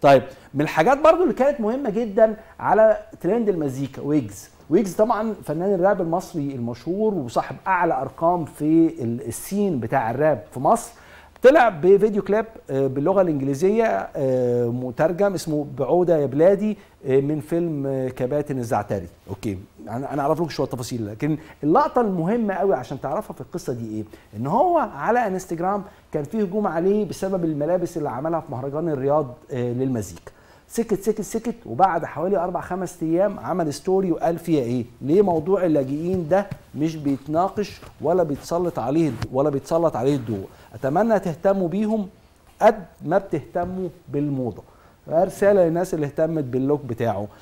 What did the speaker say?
طيب من الحاجات برضو اللي كانت مهمه جدا على ترند المزيكا، ويجز طبعا فنان الراب المصري المشهور وصاحب اعلى ارقام في السين بتاع الراب في مصر، طلع بفيديو كليب باللغه الانجليزيه مترجم اسمه بعوده يا بلادي من فيلم كباتن الزعتري. اوكي انا اعرف لكم شويه تفاصيل، لكن اللقطه المهمه قوي عشان تعرفها في القصه دي ايه؟ ان هو على انستجرام كان فيه هجوم عليه بسبب الملابس اللي عملها في مهرجان الرياض للمزيكا. سكت وبعد حوالي 4-5 ايام عمل ستوري وقال فيها ايه؟ ليه موضوع اللاجئين ده مش بيتناقش ولا بيتسلط عليه الضوء؟ اتمنى تهتموا بيهم قد ما بتهتموا بالموضه. رساله للناس اللي اهتمت باللوك بتاعه.